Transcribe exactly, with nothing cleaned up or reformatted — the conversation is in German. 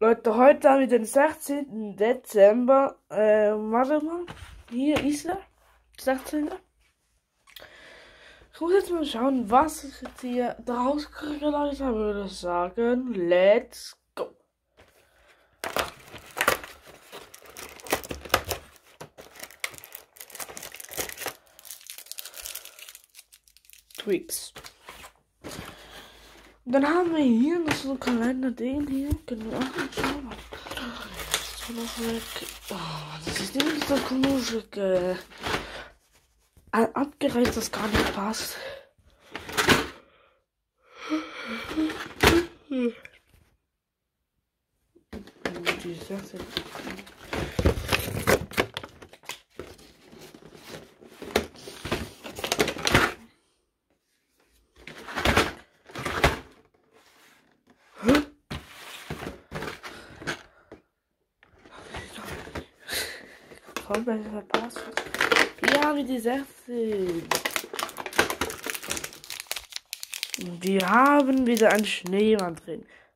Leute, heute haben wir den sechzehnten Dezember. Äh, warte mal. Hier ist er. sechzehnten. Ich muss jetzt mal schauen, was ich jetzt hier draus kriege. Leute, würde ich sagen, let's go. Tweaks. Und dann haben wir hier noch so einen Kalender, den hier. Genau. So noch weg. Oh, das ist irgendwie so komisch. Äh, abgereizt, das gar nicht passt. Die Sache. Voll besser verpasst. Ja, wie die sechzehn. Wir haben wieder einen Schneemann drin.